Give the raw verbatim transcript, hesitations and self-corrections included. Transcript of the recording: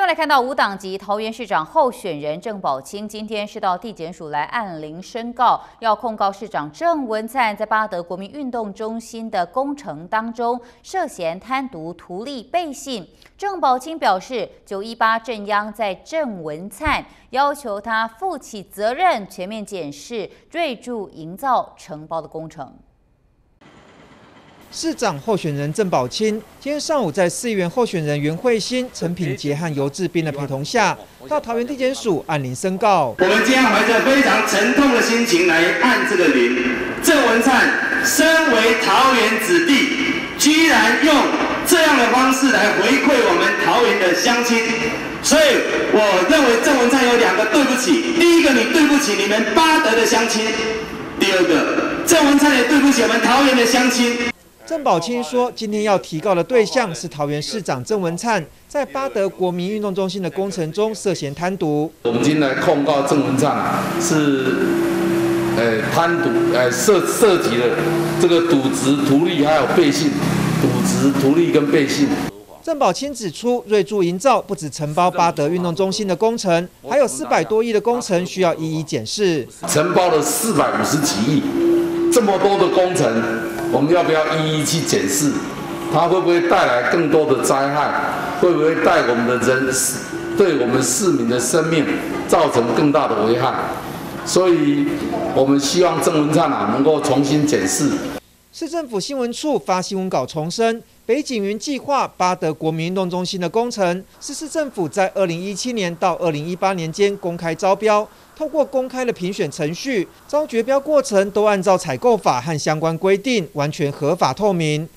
来看到无党籍桃园市长候选人郑宝清，今天是到地检署来按铃申告，要控告市长郑文灿在八德国民运动中心的工程当中涉嫌贪渎图利背信。郑宝清表示，九一八镇央在郑文灿要求他负起责任，全面检视瑞筑营造承包的工程。 市长候选人郑宝清今天上午在市议员候选人袁慧欣、陈品杰和游志斌的陪同下，到桃园地检署按铃申告。 我们今天怀着非常沉痛的心情来按这个铃。郑文灿身为桃园子弟，居然用这样的方式来回馈我们桃园的乡亲，所以我认为郑文灿有两个对不起：第一个，你对不起你们八德的乡亲；第二个，郑文灿也对不起我们桃园的乡亲。 郑宝清说，今天要提告的对象是桃园市长郑文灿，在八德国民运动中心的工程中涉嫌贪渎。 我们今天来控告郑文灿是，呃，贪渎，呃，涉涉及了这个渎职、图利还有背信，渎职、图利跟背信。 郑宝清指出，瑞筑营造不只承包八德运动中心的工程，还有四百多亿的工程需要一一检视。 承包了四百五十几亿，这么多的工程，我们要不要一一去检视？它会不会带来更多的灾害？会不会带我们的人对我们市民的生命造成更大的危害？所以，我们希望郑文灿啊能够重新检视。 市政府新闻处发新闻稿重申，北景云计划八德国民运动中心的工程是市政府在二零一七年到二零一八年间公开招标，透过公开的评选程序，招决标过程都按照采购法和相关规定，完全合法透明。